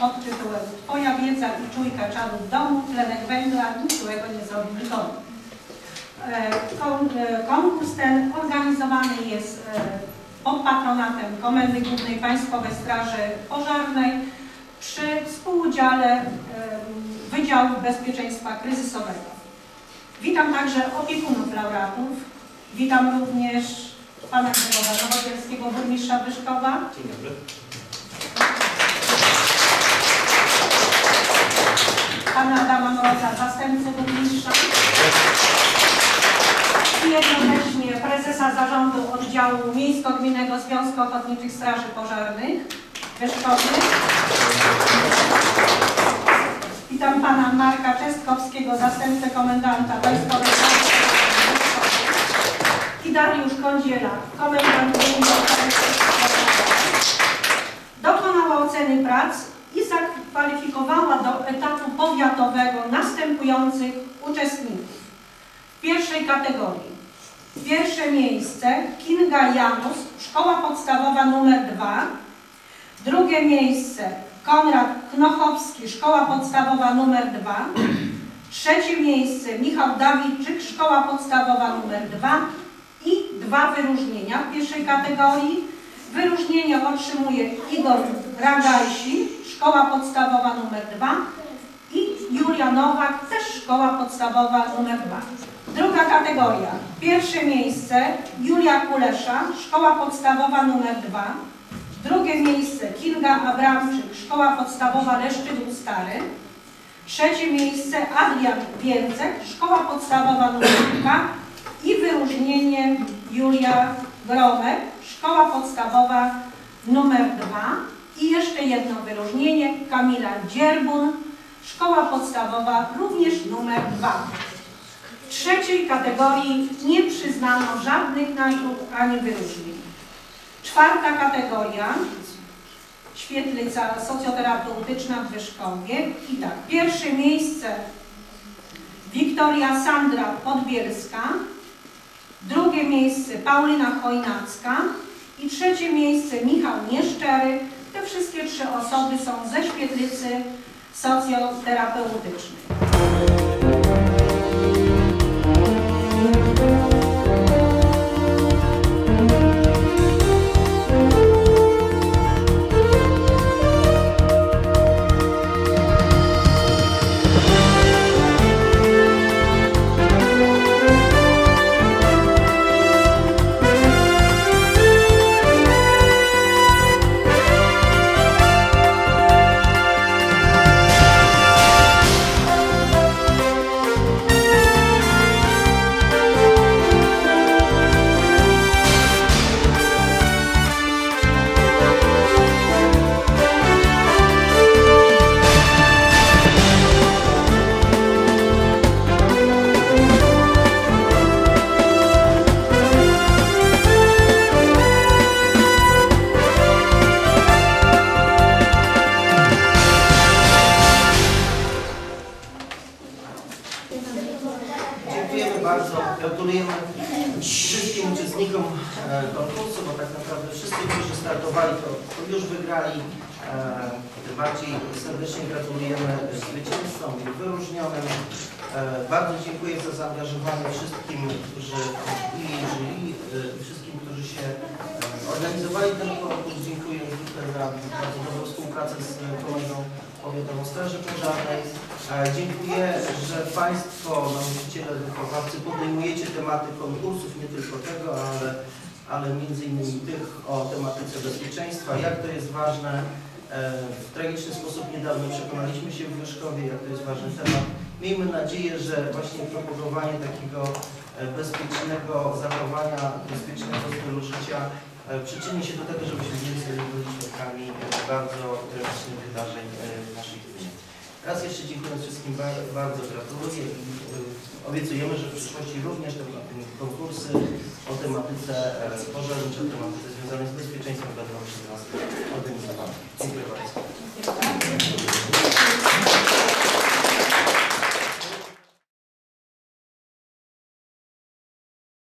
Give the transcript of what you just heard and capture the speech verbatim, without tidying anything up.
pod tytułem Twoja wiedza i czujka czadu w domu, tlenek węgla, nic złego nie zrobi nikomu. Konkurs ten organizowany jest pod patronatem Komendy Głównej Państwowej Straży Pożarnej przy współudziale Wydziału Bezpieczeństwa Kryzysowego. Witam także opiekunów laureatów. Witam również pana Grzegorza Nowodzielskiego, burmistrza Wyszkowa. Dzień dobry. Pana Adama Mroza, zastępcę burmistrza. I jednocześnie prezesa zarządu oddziału Miejsko-Gminnego Związku Ochotniczych Straży Pożarnych w Wyszkowie. Witam pana Marka Czestkowskiego, zastępcę komendanta Wojskowej Straży Pożarnej i Dariusz Kądziela, komendant Główny. Dokonała oceny prac i zakwalifikowała do etatu powiatowego następujących uczestników. W pierwszej kategorii pierwsze miejsce Kinga Janus, szkoła podstawowa nr dwa. Drugie miejsce Konrad Knochowski, szkoła podstawowa nr dwa. Trzecie miejsce Michał Dawidczyk, szkoła podstawowa nr dwa. I dwa wyróżnienia w pierwszej kategorii. Wyróżnienie otrzymuje Igor Ragajsi, szkoła podstawowa nr dwa. I Julia Nowak, też szkoła podstawowa nr dwa. Druga kategoria. Pierwsze miejsce Julia Kulesza, szkoła podstawowa nr dwa. Drugie miejsce Kinga Abramczyk, szkoła podstawowa Leszczydów Stary. Trzecie miejsce Adrian Więcek, szkoła podstawowa nr dwa. I wyróżnienie Julia Gromek, szkoła podstawowa nr dwa. I jeszcze jedno wyróżnienie Kamila Dzierbun, szkoła podstawowa również nr dwa. W trzeciej kategorii nie przyznano żadnych nagród ani wyróżnień. Czwarta kategoria, świetlica socjoterapeutyczna w Wyszkowie. I tak, pierwsze miejsce Wiktoria Sandra Podbielska, drugie miejsce Paulina Chojnacka i trzecie miejsce Michał Nieszczery. Te wszystkie trzy osoby są ze świetlicy socjoterapeutycznej. Gratulujemy wszystkim uczestnikom konkursu, bo tak naprawdę wszyscy, którzy startowali, to, to już wygrali. Tym bardziej serdecznie gratulujemy zwycięzcom i wyróżnionym. Bardzo dziękuję za zaangażowanie wszystkim, którzy i jury, i wszystkim, którzy się organizowali ten konkurs. Dziękuję tutaj za bardzo dobrą współpracę z Komendą Powiatową Straży Pożarnej. Dziękuję, że Państwo, nauczyciele, wychowawcy, podejmujecie tematy konkursów, nie tylko tego, ale, ale między innymi tych o tematyce bezpieczeństwa, jak to jest ważne. W tragiczny sposób niedawno przekonaliśmy się w Wyszkowie, jak to jest ważny temat. Miejmy nadzieję, że właśnie propagowanie takiego bezpiecznego zachowania, bezpiecznego stylu życia przyczyni się do tego, żebyśmy więcej byli świadkami bardzo tragicznych wydarzeń w naszej gminie. Raz jeszcze dziękuję wszystkim, bardzo gratuluję i obiecujemy, że w przyszłości również te konkursy o tematyce pożarniczej, o tematyce związanej z bezpieczeństwem będą przez nas organizowane. Dziękuję bardzo.